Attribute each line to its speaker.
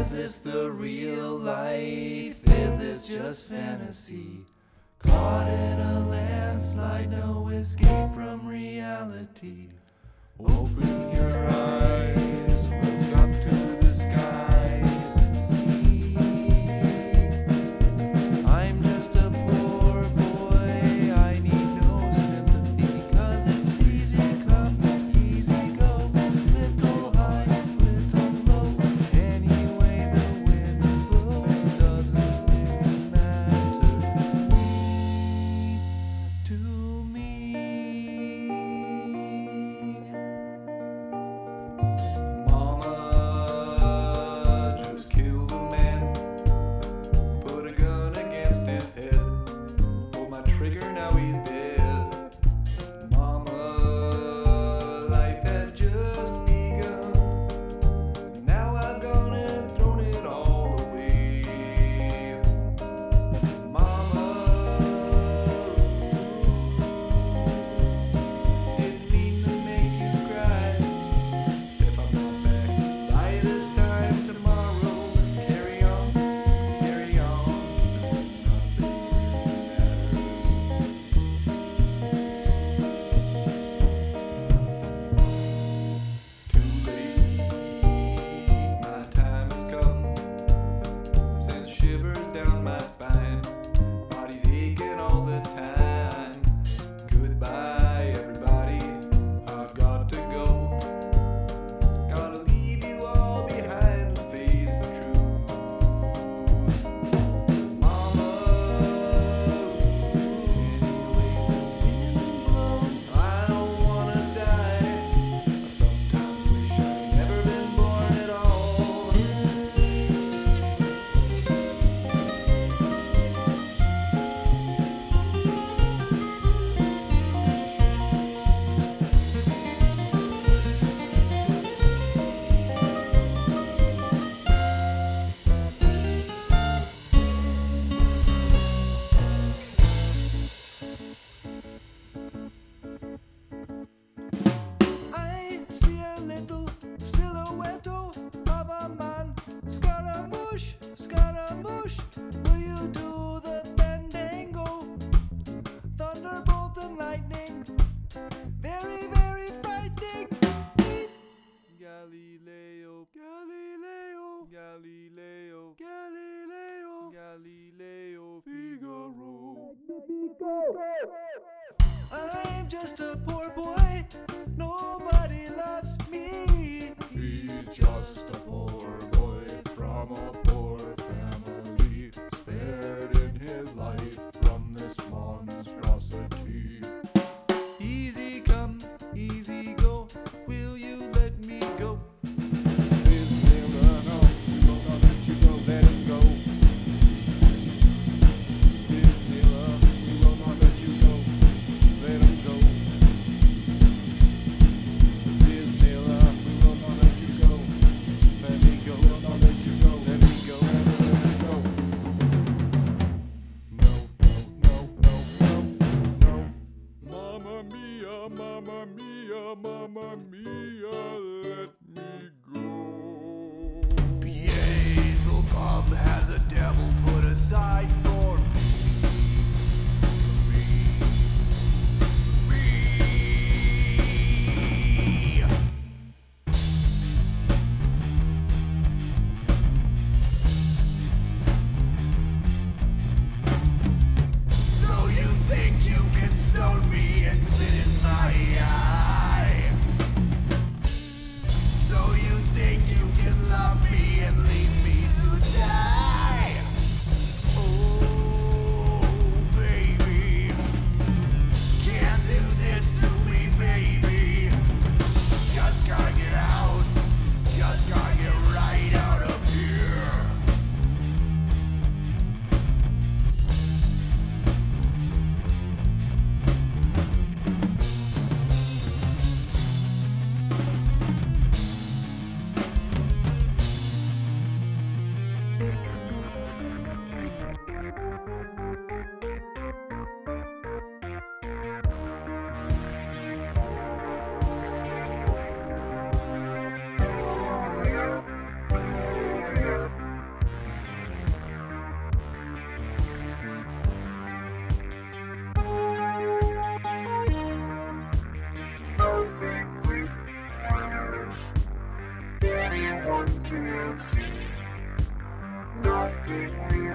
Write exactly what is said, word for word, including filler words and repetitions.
Speaker 1: Is this the real life? Is this just fantasy? Caught in a landslide, no escape from reality. Open your eyes, look up to the skies and see. I'm just a poor boy, I need no sympathy, 'cause it's easy come, easy go, little high, little low. Any way the wind blows doesn't really matter to me. Mama just killed a man, put a gun against his head, pulled my trigger, now he's dead. Mama, life had just begun, now I've gone and thrown it all away. Mama, didn't mean to make you cry. If I'm not back by this time tomorrow, carry on, carry on, 'cause nothing really matters. Too late, my time has come, sends shivers down my spine, body's aching all the time. Goodbye everybody, I've got to go. Gotta leave you all behind to face the truth. Mama, anyway the wind blows, I don't wanna die. I sometimes wish I'd never been born at all. I see a little silhouette of a man. Scaramouche, Scaramouche, will you do the fandango? Thunderbolt and lightning, very, very frightening. Galileo, Galileo, Galileo, Galileo, Galileo, Figaro. I'm just a poor boy, nobody loves me. He's just a poor boy from a poor family, spared in his life from this monstrosity. Easy come, easy go, will you let me go? Bismillah, no, we will not let you go, let him go. Bismillah, we will not let you go, let him go. Bismillah, we will not let you go, let me go, will not let you go, let me go, never let you go. No, no, no, no, no, no. Mamma mia, mamma mia, mamma mia, let me go. Beelzebub has a devil put aside for me. Me. So you think you can stone me and spit in my eye? So you think you can love me and leave me to die? Oh, baby, can't do this to me, baby. Just gotta get out, just gotta get right out of here. Bye.